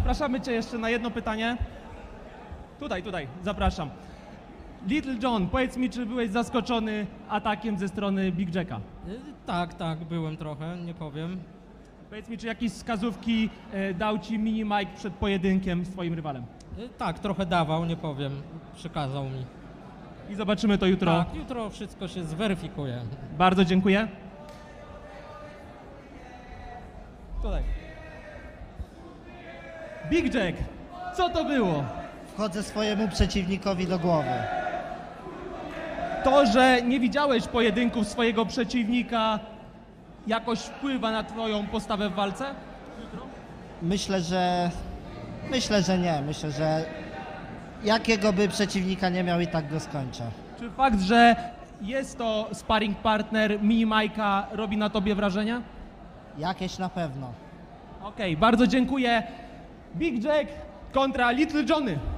zapraszamy Cię jeszcze na jedno pytanie. Tutaj, zapraszam. Little John, powiedz mi, czy byłeś zaskoczony atakiem ze strony Big Jacka? Tak, byłem trochę, nie powiem. Powiedz mi, czy jakieś wskazówki dał Ci Mini Mike przed pojedynkiem z Twoim rywalem? Tak, trochę dawał, nie powiem, przekazał mi. I zobaczymy to jutro. Tak, jutro wszystko się zweryfikuje. Bardzo dziękuję. Tutaj. Big Jack, co to było? Wchodzę swojemu przeciwnikowi do głowy. To, że nie widziałeś pojedynków swojego przeciwnika, jakoś wpływa na Twoją postawę w walce? Myślę, że nie. Myślę, że jakiego by przeciwnika nie miał, i tak go skończę. Czy fakt, że jest to sparring partner Mini Mike'a robi na Tobie wrażenie? Jakieś na pewno. Okej, bardzo dziękuję. Big Jack kontra Little Johnny.